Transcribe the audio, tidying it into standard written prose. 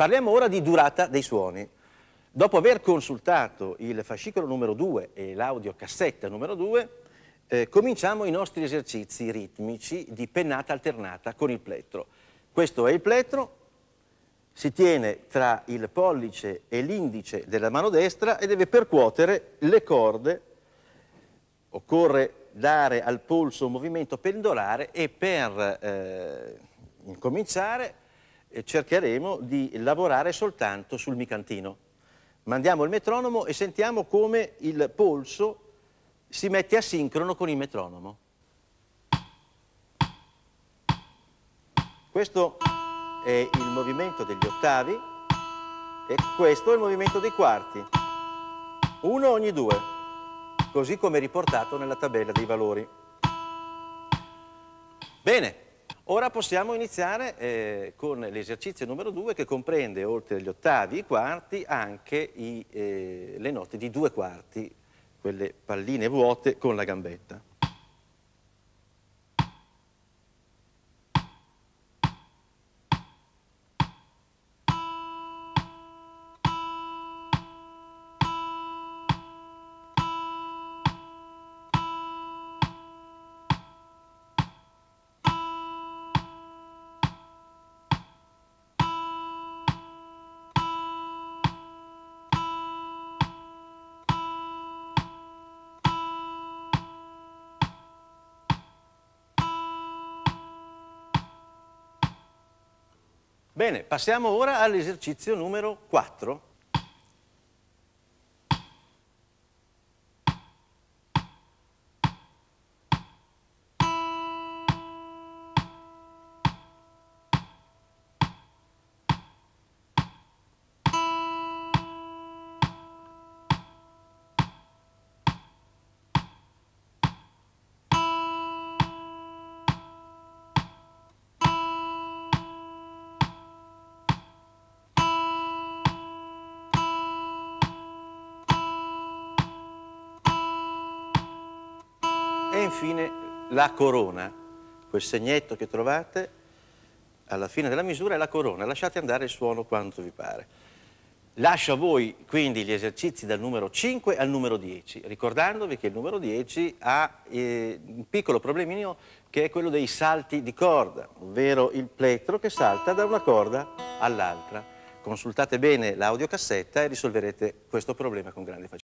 Parliamo ora di durata dei suoni. Dopo aver consultato il fascicolo numero 2 e l'audiocassetta numero 2, cominciamo i nostri esercizi ritmici di pennata alternata con il plettro. Questo è il plettro, si tiene tra il pollice e l'indice della mano destra e deve percuotere le corde. Occorre dare al polso un movimento pendolare e per incominciare cercheremo di lavorare soltanto sul micantino. Mandiamo il metronomo e sentiamo come il polso si mette a sincrono con il metronomo. Questo è il movimento degli ottavi e questo è il movimento dei quarti. Uno ogni due, così come riportato nella tabella dei valori. Bene. Ora possiamo iniziare con l'esercizio numero 2 che comprende, oltre agli ottavi e i quarti, anche le note di due quarti, quelle palline vuote con la gambetta. Bene, passiamo ora all'esercizio numero 4. E infine la corona, quel segnetto che trovate alla fine della misura è la corona, lasciate andare il suono quanto vi pare. Lascio a voi quindi gli esercizi dal numero 5 al numero 10, ricordandovi che il numero 10 ha un piccolo problemino che è quello dei salti di corda, ovvero il plettro che salta da una corda all'altra. Consultate bene l'audiocassetta e risolverete questo problema con grande facilità.